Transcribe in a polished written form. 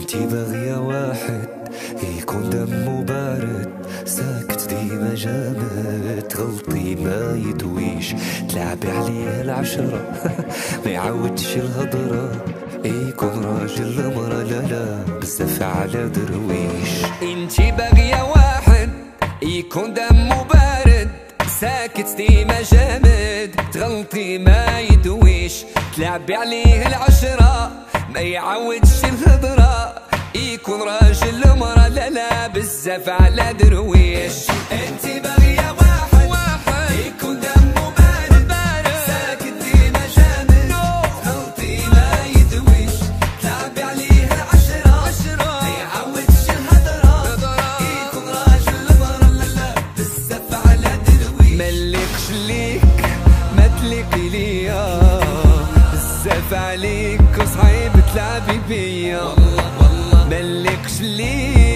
انتي باغية واحد يكون دمه بارد، ساكت ديما جامد، تغلطي ما يدويش، تلعبي عليه العشرة ما يعودش الهضرة، يكون راجل مرة لا لا بزاف على درويش. انتي باغية واحد يكون دمه بارد، ساكت ديما جامد، تغلطي ما يدويش، تلعبي عليه العشرة ما يعودش الهضرة، يكون راجل مرة لا لا بزاف على درويش. انتي باغية واحد يكون دمه بارد، ساكت ديما جامد، تغلطي ما يدويش، تلعبي عليه العشرة ما يعودش الهضرة، يكون راجل مرة لا لا بزاف على درويش. ملقش ليك ما تلقي ليا، بزاف عليك وصعيب تلعبي بيا، ملقش ليك